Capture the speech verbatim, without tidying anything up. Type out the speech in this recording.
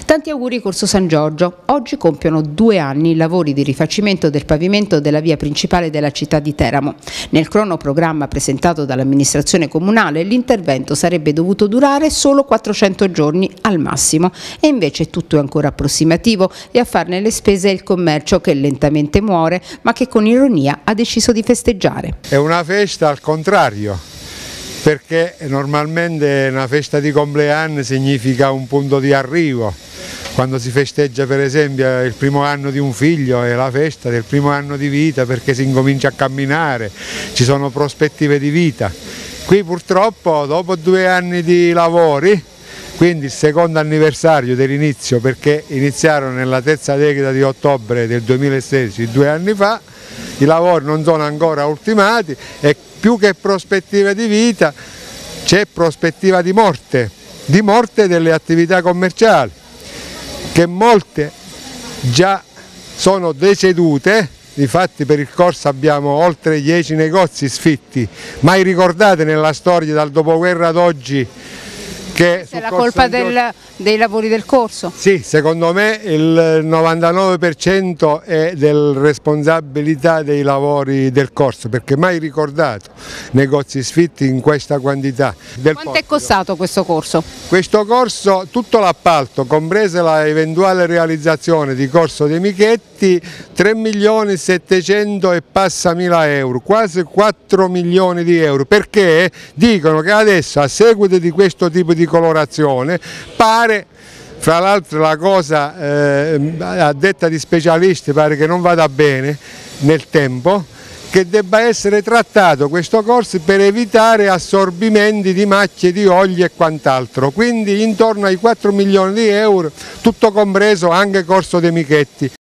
Tanti auguri Corso San Giorgio. Oggi compiono due anni i lavori di rifacimento del pavimento della via principale della città di Teramo. Nel cronoprogramma presentato dall'amministrazione comunale l'intervento sarebbe dovuto durare solo quattrocento giorni al massimo e invece tutto è ancora approssimativo e a farne le spese è il commercio che lentamente muore ma che con ironia ha deciso di festeggiare. È una festa al contrario, perché normalmente una festa di compleanno significa un punto di arrivo. Quando si festeggia per esempio il primo anno di un figlio è la festa del primo anno di vita perché si incomincia a camminare, ci sono prospettive di vita. Qui purtroppo dopo due anni di lavori, quindi il secondo anniversario dell'inizio, perché iniziarono nella terza decada di ottobre del duemilasedici, due anni fa, i lavori non sono ancora ultimati e più che prospettiva di vita c'è prospettiva di morte, di morte delle attività commerciali, che molte già sono decedute. Difatti per il corso abbiamo oltre dieci negozi sfitti, mai ricordate nella storia dal dopoguerra ad oggi. Che è la colpa del, dei lavori del corso? Sì, secondo me il novantanove per cento è della responsabilità dei lavori del corso, perché mai ricordato negozi sfitti in questa quantità. Quanto è costato questo corso? Questo corso, tutto l'appalto, compresa la eventuale realizzazione di Corso dei Michetti, tre milioni settecento e passa mila euro, quasi quattro milioni di euro, perché dicono che adesso a seguito di questo tipo di colorazione pare, fra l'altro la cosa eh, a detta di specialisti pare che non vada bene nel tempo, che debba essere trattato questo corso per evitare assorbimenti di macchie di olio e quant'altro, quindi intorno ai quattro milioni di euro, tutto compreso anche Corso dei Michetti.